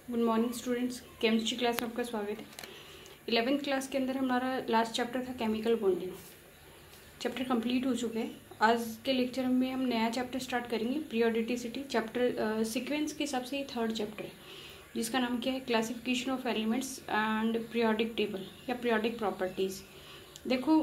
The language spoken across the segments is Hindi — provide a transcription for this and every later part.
Good morning students. Chemistry class में आपका स्वागत है। 11th क्लास के अंदर हमारा लास्ट चैप्टर था केमिकल बॉन्डिंग। चैप्टर कंप्लीट हो चुके हैं। आज के लेक्चर में हम नया चैप्टर स्टार्ट करेंगे, पीरियोडिसिटी चैप्टर। सीक्वेंस के हिसाब से ये थर्ड चैप्टर है, जिसका नाम क्या है, classification of elements and periodic table या पीरियोडिक प्रॉपर्टीज़। देखो,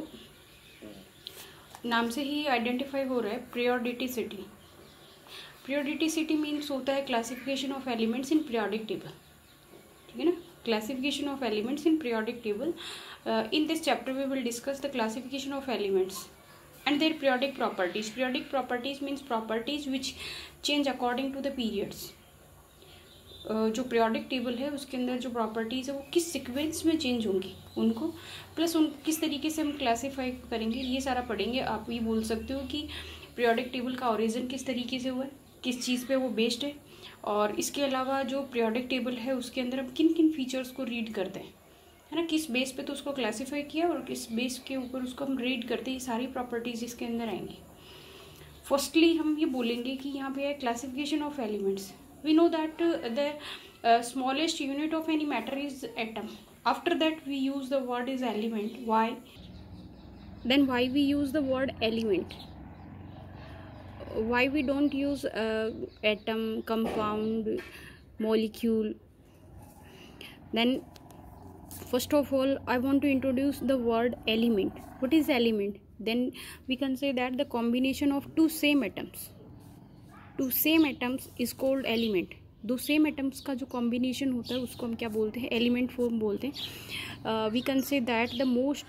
नाम से ही आइडेंटिफाई हो रहा है पीरियोडिसिटी। पीरियोडिसिटी मीन्स होता है classification of elements in periodic table, ठीक है ना। Classification of elements in periodic table. In this chapter we will discuss the classification of elements and their periodic properties. Periodic properties means properties which change according to the periods. जो पीरियोडिक टेबल है उसके अंदर जो प्रॉपर्टीज है वो किस सीक्वेंस में चेंज होंगी उनको, प्लस उन किस तरीके से हम क्लासीफाई करेंगे, ये सारा पढ़ेंगे। आप ये बोल सकते हो कि पीरियोडिक टेबल का ओरिजिन किस तरीके से हुआ है, किस चीज़ पे वो बेस्ड है, और इसके अलावा जो पीरियोडिक टेबल है उसके अंदर हम किन किन फीचर्स को रीड करते हैं, है ना, किस बेस पे तो उसको क्लासीफाई किया और किस बेस के ऊपर उसको हम रीड करते हैं, ये सारी प्रॉपर्टीज इसके अंदर आएंगी। फर्स्टली हम ये बोलेंगे कि यहाँ पे है classification of elements. We know that the smallest unit of any matter is atom. After that we use the word is element. Why then why we use the word element? Why we don't use atom, compound, molecule? Then first of all I want to introduce the word element. What is element? Then we can say that the combination of two same atoms is called element. दो सेम एटम्स का जो कॉम्बिनेशन होता है उसको हम क्या बोलते हैं, एलिमेंट फॉर्म बोलते हैं। We can say that the most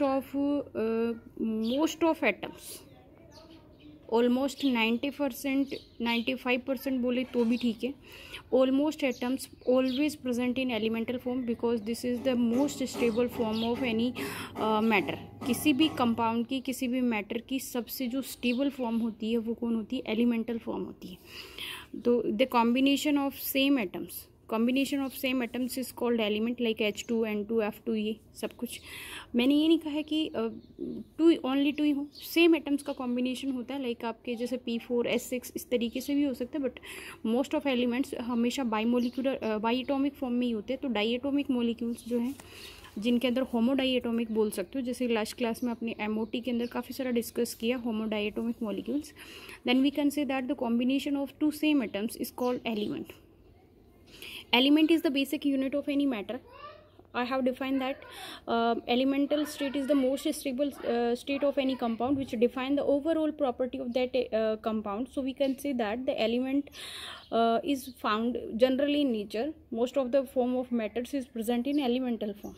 of atoms, almost 90%, 95% बोले तो भी ठीक है, almost atoms always present in elemental form because this is the most stable form of any matter. किसी भी कंपाउंड की, किसी भी मैटर की सबसे जो स्टेबल फॉर्म होती है वो कौन होती है, एलिमेंटल फॉर्म होती है। तो the combination of same atoms is called element, like H2, N2, F2, ये सब कुछ। मैंने ये नहीं कहा है कि ओनली टू ही हो, सेम एटम्स का कॉम्बिनेशन होता है, लाइक आपके जैसे P4, S6 इस तरीके से भी हो सकता है, बट मोस्ट ऑफ एलिमेंट्स हमेशा बाई एटॉमिक फॉर्म में ही होते हैं। तो डाई एटॉमिक मॉलिक्यूल्स जो हैं जिनके अंदर होमोडाइएटॉमिक बोल सकते हो, जैसे लास्ट क्लास में अपने MOT के अंदर काफ़ी सारा डिस्कस किया homodiatomic molecules. Then we can say that the combination of two same atoms is called element. Element is the basic unit of any matter. I have defined that elemental state is the most stable state of any compound, which define the overall property of that compound. So we can say that the element is found generally in nature. Most of the form of matters is present in elemental form.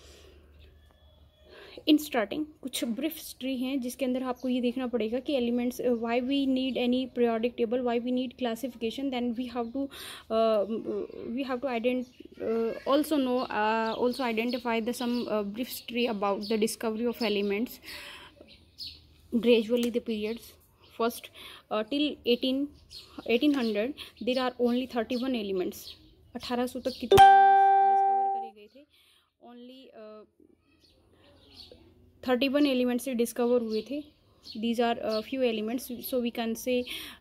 In starting कुछ ब्रीफ हिस्ट्री हैं जिसके अंदर आपको ये देखना पड़ेगा कि elements, why we need any periodic table, why we need classification, then we have to also identify the some brief history about the discovery of elements, gradually the periods. First, till 1800 there are only 31 elements. 1800 तक कितने डिस्कवर करे गए थे? ओनली 31 एलिमेंट्स से डिस्कवर हुए थे. These are few elements, so we can say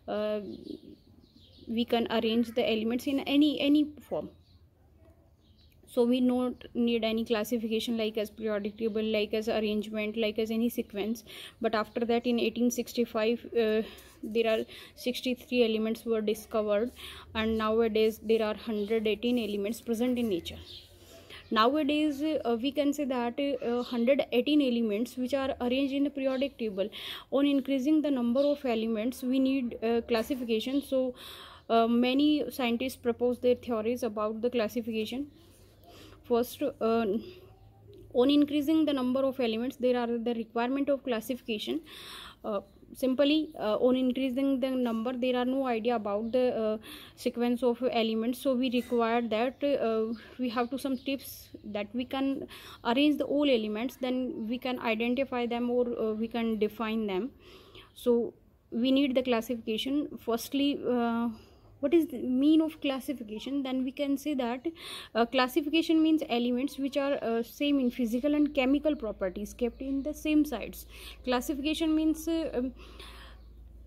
we can arrange the elements in any form. So we don't need any classification like as periodic table, like as arrangement, like as any sequence. But after that in 1865 there are 63 elements were discovered, and nowadays there are 118 elements present in nature. Nowadays we can say that 118 elements which are arranged in the periodic table. On increasing the number of elements we need classification. So many scientists propose their theories about the classification. First, on increasing the number of elements there are the requirement of classification. Simply on increasing the number there are no idea about the sequence of elements, so we require that we have to some tips that we can arrange the all elements, then we can identify them or we can define them. So we need the classification. Firstly, what is the mean of classification? Then we can say that classification means elements which are same in physical and chemical properties kept in the same sites. Classification means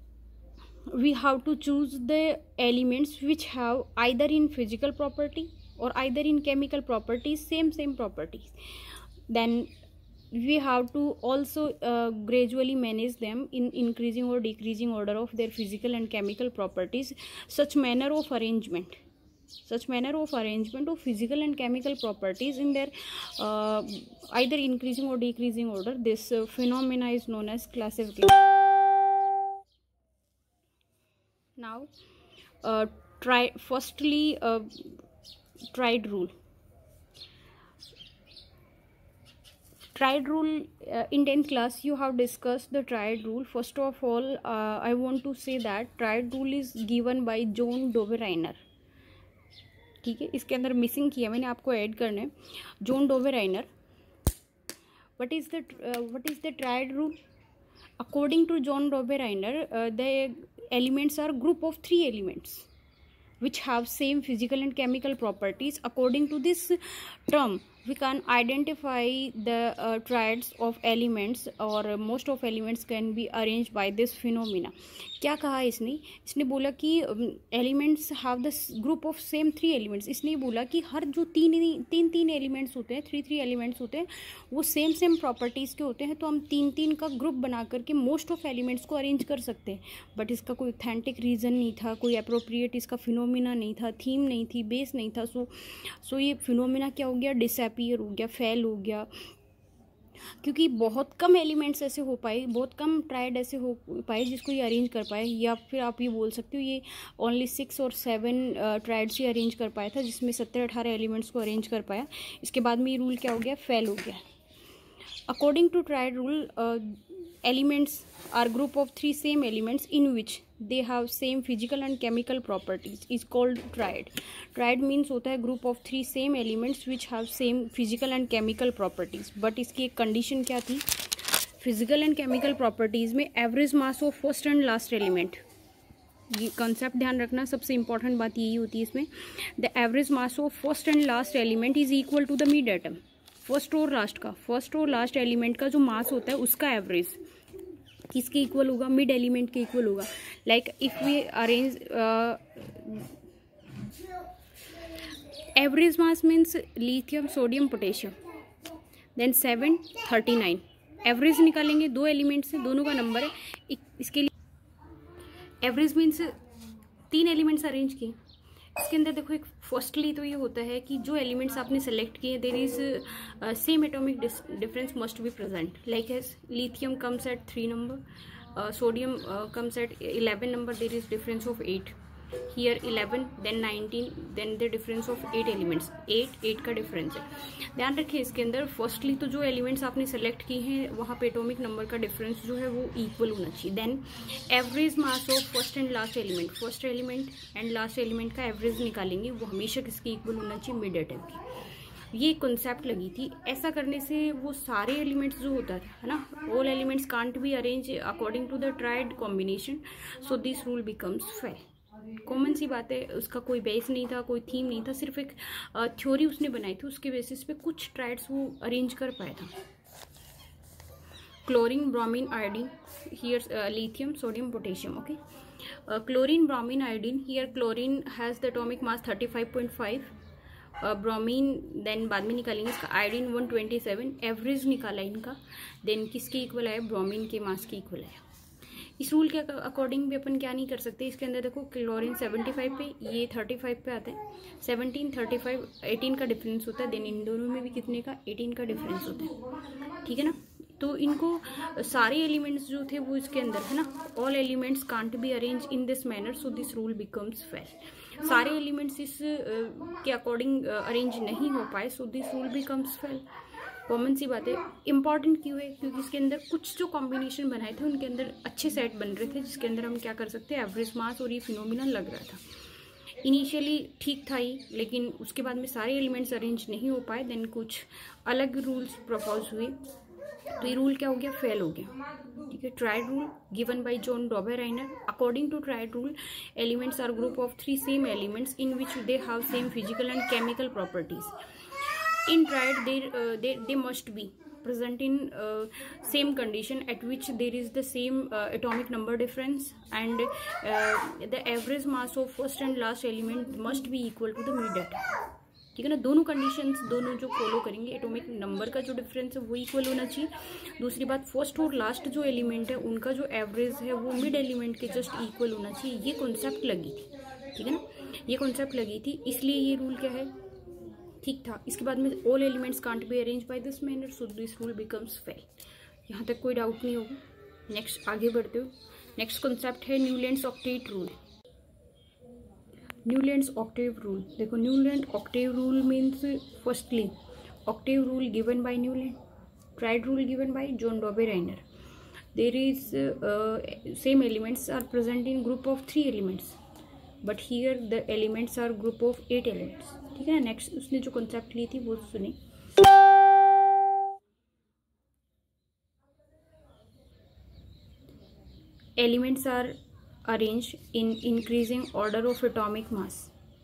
we have to choose the elements which have either in physical property or either in chemical properties, same properties, then we have to also gradually manage them in increasing or decreasing order of their physical and chemical properties. Such manner of arrangement of physical and chemical properties in their either increasing or decreasing order, this phenomena is known as classification. Now firstly triad rule. Triad rule, in 10th class you have discussed the triad rule. First of all, I want to say that triad rule is given by John Dove Reiner. ठीक है, इसके अंदर मिसिंग किया मैंने, आपको ऐड करना है. John Dobereiner. what is the triad rule? According to John Dove Reiner, the elements are group of 3 elements which have same physical and chemical properties. According to this term, we can identify the triads of elements, or most of elements can be arranged by this phenomena. क्या कहा इसने बोला कि elements have the group of same 3 elements. इसने बोला कि हर जो तीन एलिमेंट्स होते हैं, 3 एलिमेंट्स होते हैं, वो सेम प्रॉपर्टीज़ के होते हैं. तो हम 3 का ग्रुप बना करके मोस्ट ऑफ एलिमेंट्स को अरेंज कर सकते हैं. बट इसका कोई ऑथेंटिक रीज़न नहीं था, कोई अप्रोप्रिएट इसका फिनोमिना नहीं था, थीम नहीं थी, बेस नहीं था. सो ये फिनोमिना क्या हो गया, डिसअपीयर हो गया, फेल हो गया. क्योंकि बहुत कम एलिमेंट्स ऐसे हो पाए, बहुत कम ट्राइड ऐसे हो पाए जिसको ये अरेंज कर पाए. या फिर आप ये बोल सकते हो ये ओनली 6 और 7 ट्राइड्स ही अरेंज कर पाया था, जिसमें 17-18 एलिमेंट्स को अरेंज कर पाया. इसके बाद में ये रूल क्या हो गया, फेल हो गया. According to triad rule, elements are group of 3 same elements in which they have same physical and chemical properties is called triad. Triad means होता है group of 3 same elements which have same physical and chemical properties. but इसकी एक condition क्या थी, physical and chemical properties में average mass of first and last element. ये concept ध्यान रखना, सबसे important बात यही होती है इसमें. the average mass of first and last element is equal to the mid atom. First और लास्ट एलिमेंट का जो मास होता है उसका एवरेज किसके इक्वल होगा, मिड एलिमेंट के इक्वल होगा. Like if we arrange average mass means lithium, sodium, potassium, then 7, 39. Average निकालेंगे 2 एलिमेंट से, दोनों का नंबर है. इसके लिए एवरेज मीन्स 3 एलिमेंट्स अरेंज किए. इसके अंदर देखो, एक फर्स्टली तो ये होता है कि जो एलिमेंट्स आपने सेलेक्ट किए, there is same atomic difference must be present. Like as lithium comes at 3 number, sodium comes at 11 number, there is difference of 8. Here 11, then 19, then the difference of 8 elements. 8 का डिफरेंस है. ध्यान रखिए इसके अंदर फर्स्टली तो जो एलिमेंट्स आपने सेलेक्ट किए हैं वहाँ पे एटॉमिक नंबर का डिफरेंस जो है वो इक्वल होना चाहिए. Then average mass of first and last element, first element and last element का एवरेज निकालेंगे, वो हमेशा किसके इक्वल होना चाहिए, मिड एटम की. ये कॉन्सेप्ट लगी थी. ऐसा करने से वो सारे एलिमेंट्स जो होता है ना, all elements can't be arrange according to the triad combination, so this rule becomes fail. Common सी बात है, उसका कोई बेस नहीं था, कोई थीम नहीं था, सिर्फ एक थ्योरी उसने बनाई थी, उसके बेसिस पे कुछ ट्राइड्स वो अरेंज कर पाया था. Chlorine, bromine, iodine, here lithium, sodium, potassium. Okay, chlorine, bromine, iodine. Here chlorine has the atomic mass 35.5, bromine then बाद में निकालेंगे इसका, आयोडीन 127. एवरेज निकाला इनका, देन किसके इक्वल आया, ब्रोमीन के मास के इक्वल आया. इस रूल के अकॉर्डिंग भी अपन क्या नहीं कर सकते. इसके अंदर देखो, क्लोरीन 75 पे, ये 35 पे आते हैं. 17, 35, 18 का डिफरेंस होता है. देन इन दोनों में भी कितने का, 18 का डिफरेंस होता है. ठीक है ना. तो इनको सारे एलिमेंट्स जो थे वो इसके अंदर है ना, all elements can't be arrange in this manner, so this rule becomes fail. सारे एलिमेंट्स इस के अकॉर्डिंग अरेंज नहीं हो पाए, so this rule becomes fail. Common सी बात है. इंपॉर्टेंट क्यों है, क्योंकि इसके अंदर कुछ जो कॉम्बिनेशन बनाए थे उनके अंदर अच्छे सेट बन रहे थे, जिसके अंदर हम क्या कर सकते हैं, एवरेज मास और ये फिनोमिना लग रहा था. इनिशियली ठीक था ही, लेकिन उसके बाद में सारे एलिमेंट्स अरेंज नहीं हो पाए. देन कुछ अलग रूल्स प्रपोज हुए, तो ये रूल क्या हो गया, फेल हो गया. ठीक है. Triad rule given by John Dobereiner. According to triad rule, elements are group of 3 same elements in which they have same physical and chemical properties. In triad, they must be present in same condition at which there is the same atomic number difference, and the average mass of first and last element must be equal to the mid atom. ठीक है ना। दोनों कंडीशंस दोनों जो फॉलो करेंगे, एटॉमिक नंबर का जो डिफरेंस है वो इक्वल होना चाहिए। दूसरी बात, फर्स्ट और लास्ट जो एलिमेंट है उनका जो एवरेज है वो मिड एलिमेंट के जस्ट इक्वल होना चाहिए। ये कॉन्सेप्ट लगी थी, ठीक है ना, ये कॉन्सेप्ट लगी थी, इसलिए ये रूल क्या है, ठीक था। इसके बाद में all elements can't be arrange by this manner, so this rule becomes fail. यहाँ तक कोई डाउट नहीं होगा। नेक्स्ट आगे बढ़ते हो। नेक्स्ट कॉन्सेप्ट है Newlands octet rule. Newlands octave rule, देखो Newland octave rule means firstly octave rule given by Newland, triad rule given by John Dobereiner. There is same elements are present in group of 3 elements, but here the elements are group of 8 elements, ठीक है ना। नेक्स्ट उसने जो कॉन्सेप्ट ली थी वो सुनी। Elements are arranged in increasing order of atomic mass.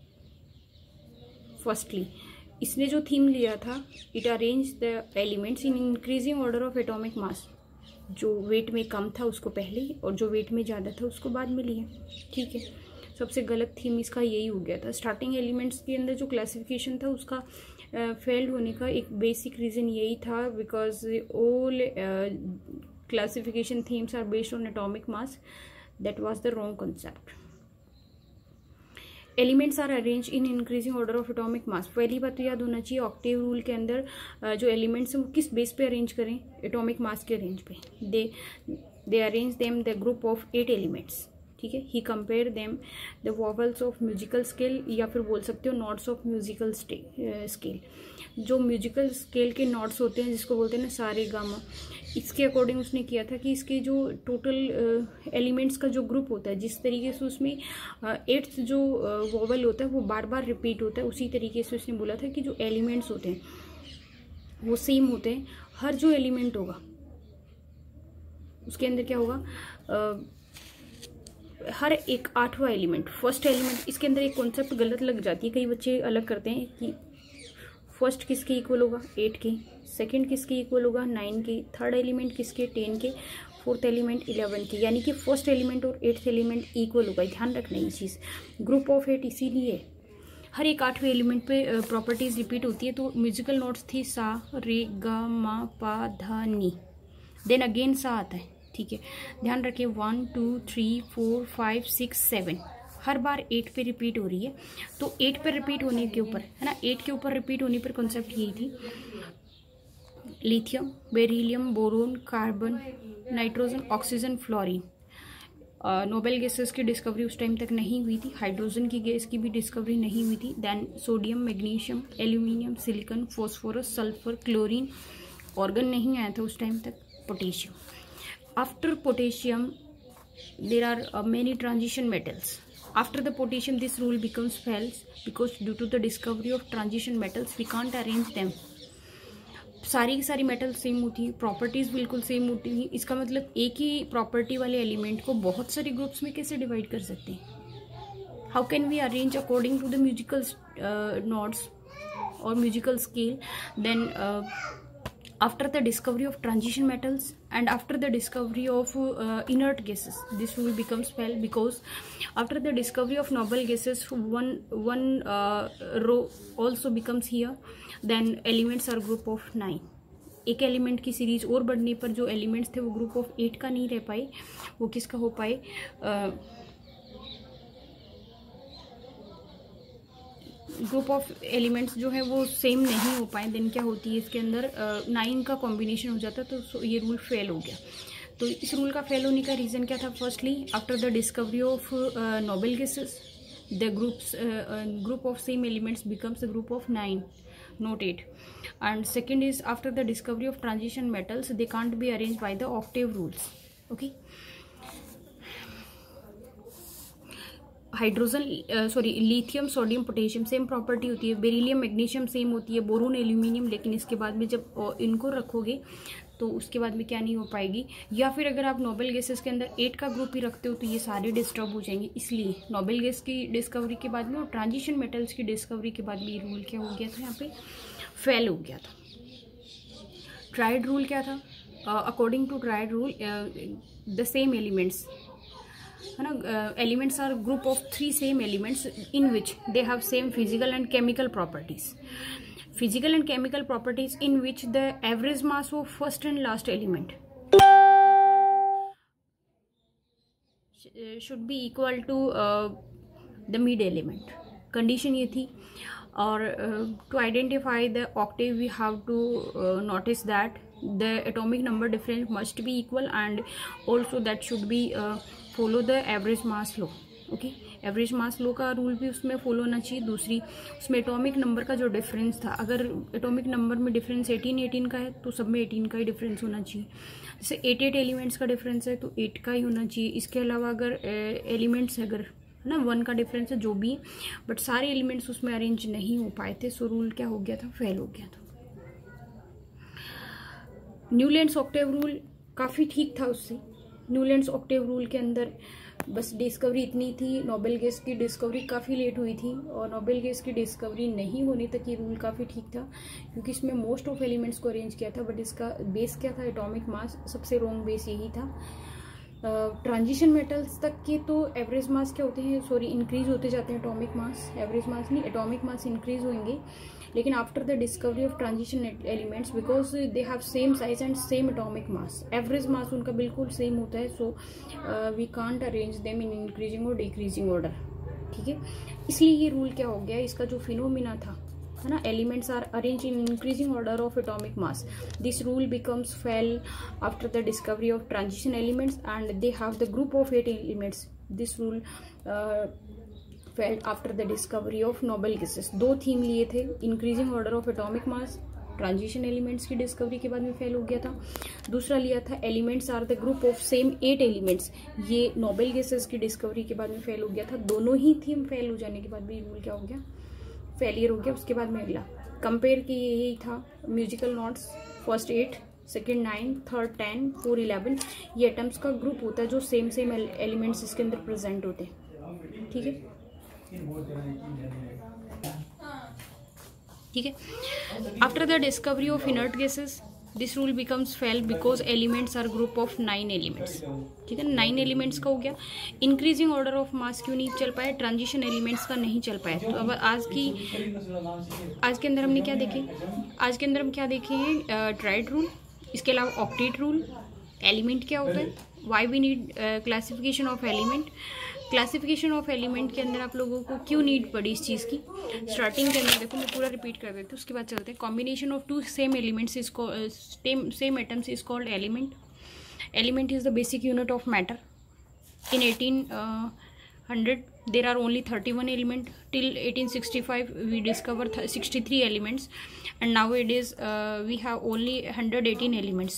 Firstly, इसने जो थीम लिया था, it arranged the elements in increasing order of atomic mass. जो वेट में कम था उसको पहले और जो वेट में ज़्यादा था उसको बाद में लिया, ठीक है। सबसे गलत थीम इसका यही हो गया था। स्टार्टिंग एलिमेंट्स के अंदर जो क्लासिफिकेशन था उसका फेल्ड होने का एक बेसिक रीज़न यही था, because all classification themes are based on atomic mass. That was the wrong concept. Elements are arrange in increasing order of atomic mass. पहली बात तो याद होना चाहिए ऑक्टेव रूल के अंदर जो एलिमेंट्स हैं वो किस बेस पे अरेंज करें, एटॉमिक मास के रेंज पे। They arrange them the group of 8 elements, ठीक है। He compare them the vowels of musical scale, या फिर बोल सकते हो नोट्स ऑफ म्यूजिकल स्केल। जो म्यूजिकल स्केल के नोट्स होते हैं जिसको बोलते हैं ना सारे गामा, इसके अकॉर्डिंग उसने किया था कि इसके जो टोटल एलिमेंट्स का जो ग्रुप होता है, जिस तरीके से उसमें 8th जो वॉवल होता है वो बार बार रिपीट होता है, उसी तरीके से उसने बोला था कि जो एलिमेंट्स होते हैं वो सेम होते हैं। हर जो एलिमेंट होगा उसके अंदर क्या होगा, हर एक 8वां एलिमेंट, फर्स्ट एलिमेंट, इसके अंदर एक कॉन्सेप्ट गलत लग जाती है। कई बच्चे अलग करते हैं कि फर्स्ट किसके इक्वल होगा, 8 के, सेकंड किसके इक्वल होगा, 9 के, थर्ड एलिमेंट किसके, 10 के, फोर्थ एलिमेंट 11 के, यानी कि फर्स्ट एलिमेंट और 8th एलिमेंट इक्वल होगा। ध्यान रखना ये चीज़। ग्रुप ऑफ 8 इसीलिए हर एक 8वें एलिमेंट पे प्रॉपर्टीज रिपीट होती है। तो म्यूजिकल नोट्स थी सा, रे, गा, मा, पा, धा, नी, देन अगेन सा आता है, ठीक है। ध्यान रखिए 1 2 3 4 5 6 7 हर बार 8 पे रिपीट हो रही है। तो 8 पे रिपीट होने के ऊपर है ना, 8 के ऊपर रिपीट होने पर कॉन्सेप्ट यही थी, lithium, beryllium, boron, carbon, nitrogen, oxygen, fluorine. Noble gases की डिस्कवरी उस टाइम तक नहीं हुई थी। हाइड्रोजन की गैस की भी डिस्कवरी नहीं हुई थी। Then sodium, magnesium, aluminium, silicon, phosphorus, sulphur, chlorine, argon नहीं आया था उस टाइम तक, potassium. After potassium there are many transition metals. After the potassium this rule becomes false because due to the discovery of transition metals we can't arrange them. सारी की सारी मेटल सेम होती है, प्रॉपर्टीज बिल्कुल सेम होती है। इसका मतलब एक ही प्रॉपर्टी वाले एलिमेंट को बहुत सारे ग्रुप्स में कैसे डिवाइड कर सकते हैं। How can we arrange according to the musical notes और musical scale. Then after the discovery of transition metals and after the discovery of inert gases this rule becomes fail because after the discovery of noble gases one row also becomes here. Then elements are group of 9. एक एलिमेंट की सीरीज और बढ़ने पर जो एलिमेंट्स थे वो ग्रुप ऑफ 8 का नहीं रह पाए, वो किसका हो पाए, ग्रुप ऑफ एलिमेंट्स जो है वो सेम नहीं हो पाए। देन क्या होती है इसके अंदर 9 का कॉम्बिनेशन हो जाता है, तो ये रूल फेल हो गया। तो इस रूल का फेल होने का रीज़न क्या था। Firstly after the discovery of noble gases the group of same elements becomes a group of 9 not 8, and second is after the discovery of transition metals they can't be arranged by the octave rules. Okay, hydrogen lithium, sodium, potassium same property होती है, बेरिलियम, मैग्नीशियम सेम होती है, बोरोन, एल्यूमिनियम, लेकिन इसके बाद में जब इनको रखोगे तो उसके बाद में क्या नहीं हो पाएगी। या फिर अगर आप नोबेल गैसेस के अंदर 8 का ग्रुप ही रखते हो तो ये सारे डिस्टर्ब हो जाएंगे। इसलिए नोबेल गैस की डिस्कवरी के बाद में और ट्रांजिशन मेटल्स की डिस्कवरी के बाद में ये रूल क्या हो गया था, यहाँ पे फेल हो गया था। ट्राइड रूल क्या था, according to triad rule the same elements है ना. Elements are group of 3 same elements in which they have same physical and chemical properties. Physical and chemical properties in which the average mass of first and last element should be equal to the mid element. Condition ये थी. और to identify the octave we have to notice that the atomic number difference must be equal and also that should be follow the average mass law. Okay, average mass law का रूल भी उसमें फॉलो होना चाहिए. दूसरी उसमें एटॉमिक नंबर का जो डिफरेंस था, अगर एटॉमिक नंबर में डिफरेंस 18 का है तो सब में 18 का ही डिफरेंस होना चाहिए. जैसे 8 एलिमेंट्स का डिफरेंस है तो 8 का ही होना चाहिए. इसके अलावा अगर एलिमेंट्स अगर है ना 1 का डिफरेंस है जो भी, बट सारे एलिमेंट्स उसमें अरेंज नहीं हो पाए थे, सो रूल क्या हो गया था, फेल हो गया था. न्यूलैंड्स ऑक्टेव रूल काफ़ी ठीक था उससे. न्यूलैंड्स ऑक्टेव रूल के अंदर बस डिस्कवरी इतनी थी, नोबेल गैस की डिस्कवरी काफ़ी लेट हुई थी और नोबेल गैस की डिस्कवरी नहीं होने तक ये रूल काफ़ी ठीक था क्योंकि इसमें मोस्ट ऑफ एलिमेंट्स को अरेंज किया था. बट इसका बेस क्या था, एटॉमिक मास. सबसे रॉन्ग बेस यही था. ट्रांजिशन मेटल्स तक के तो एवरेज मास क्या होते हैं, सॉरी इंक्रीज होते जाते हैं. एटॉमिक मास, एवरेज मास नहीं, एटॉमिक मास इंक्रीज होंगे. लेकिन after the discovery of transition elements because they have same size and same atomic mass, average mass उनका बिल्कुल सेम होता है. So we can't arrange them in increasing और डिक्रीजिंग ऑर्डर. ठीक है, इसलिए ये रूल क्या हो गया, इसका जो फिनोमिना था है ना, elements are arrange in increasing order of atomic mass. This rule becomes fail after the discovery of transition elements and they have the group of 8 elements. This rule fail after the discovery of noble gases. 2 theme लिए थे, increasing order of atomic mass, transition elements की डिस्कवरी के बाद में फेल हो गया था. दूसरा लिया था elements are the group of same 8 elements, ये नोबेल गैसेस की डिस्कवरी के बाद में फेल हो गया था. दोनों ही थीम फेल हो जाने के बाद भी रूल क्या हो गया, फेलियर हो गया. उसके बाद में अगला कंपेयर की यही था, musical notes first 8, second 9, third 10, 4 11. ये एटम्स का ग्रुप होता है जो सेम एलिमेंट्स इसके अंदर प्रेजेंट होते हैं. ठीक है, ठीक है. After the discovery of inert gases this rule becomes fail because elements are group of 9 elements. ठीक है, 9 एलिमेंट्स का हो गया. इंक्रीजिंग ऑर्डर ऑफ मास क्यों नहीं चल पाया, ट्रांजिशन एलिमेंट्स का नहीं चल पाया. तो अब आज के अंदर हमने क्या देखे, आज के अंदर हम क्या देखे हैं, ट्राइड रूल, इसके अलावा ऑक्टेट रूल, एलिमेंट क्या होता है, why we need classification of element. Classification of element के अंदर आप लोगों को क्यों नीड पड़ी इस चीज़ की. स्टार्टिंग के अंदर देखो, मैं पूरा रिपीट कर देती हूँ, उसके बाद चलते हैं. Combination of 2 same elements is same atoms is called element. Element is the basic unit of matter. In 1800 there are only 31 element. Till 1865 we discover 63 elements and nowadays we have only 118 elements.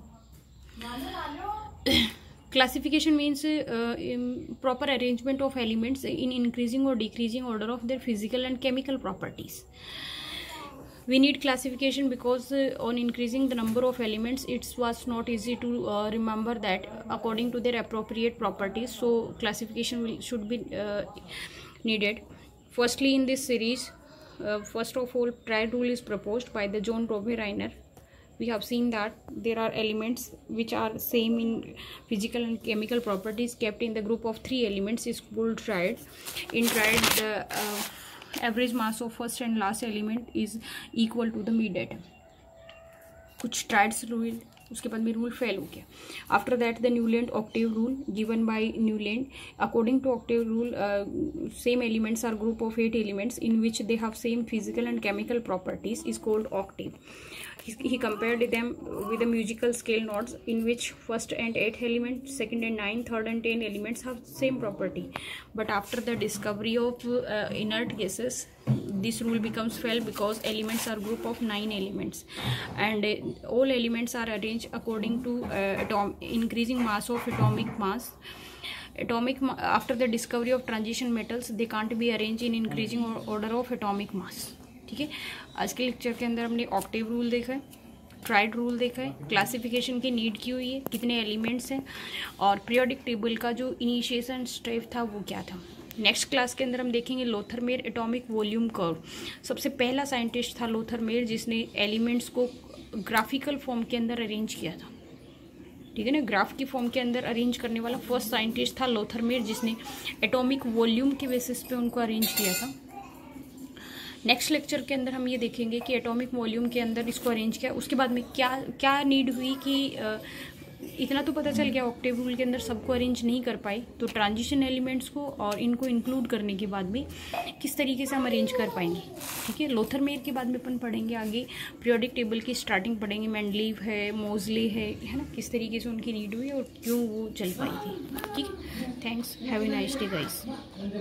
Classification means proper arrangement of elements in increasing or decreasing order of their physical and chemical properties. We need classification because on increasing the number of elements it was not easy to remember that according to their appropriate properties. So classification should be needed. Firstly, in this series, first of all, triad rule is proposed by the John Robbe Reiner. We have seen that there are elements which are same in physical and chemical properties kept in the group of 3 elements is called triad. In triad, the average mass of first and last element is equal to the mid atom. कुछ ट्राइड्स रूल, उसके बाद में रूल फेल हो गया. After that the Newland octave rule given by Newland. According to octave rule same elements are group of 8 elements in which they have same physical and chemical properties is called octave. He compared them with the musical scale notes in which first and 8 elements, second and 9, third and 10 elements have same property. But after the discovery of inert gases, this rule becomes fail because elements are group of 9 elements and all elements are arranged according to increasing mass of atomic mass. After the discovery of transition metals, they can't be arranged in increasing order of atomic mass. ठीक है, आज के लेक्चर के अंदर हमने ऑक्टेव रूल देखा है, ट्राइड रूल देखा है, क्लासिफिकेशन की नीड की हुई है, कितने एलिमेंट्स हैं, और पीरियोडिक टेबल का जो इनिशिएशन स्टेप था वो क्या था. नेक्स्ट क्लास के अंदर हम देखेंगे लोथरमेर एटॉमिक वॉल्यूम कर्व. सबसे पहला साइंटिस्ट था लोथरमेर जिसने एलिमेंट्स को ग्राफिकल फॉर्म के अंदर अरेंज किया था. ठीक है ना। ग्राफ की फॉर्म के अंदर अरेंज करने वाला फर्स्ट साइंटिस्ट था लोथरमेर, जिसने एटॉमिक वॉल्यूम के बेसिस पे उनको अरेंज किया था। नेक्स्ट लेक्चर के अंदर हम ये देखेंगे कि एटॉमिक वॉल्यूम के अंदर इसको अरेंज किया, उसके बाद में क्या क्या नीड हुई कि इतना तो पता चल गया ऑक्टेव रूल के अंदर सबको अरेंज नहीं कर पाई, तो ट्रांजिशन एलिमेंट्स को और इनको इंक्लूड करने के बाद में किस तरीके से हम अरेंज कर पाएंगे। ठीक है, लोथरमेर के बाद में अपन पढ़ेंगे आगे पीरियोडिक टेबल की स्टार्टिंग पढ़ेंगे, मेंडलीव है, मोजले है ना, किस तरीके से उनकी नीड हुई और क्यों वो चल पाई थी। ठीक, thanks, have a nice day guys.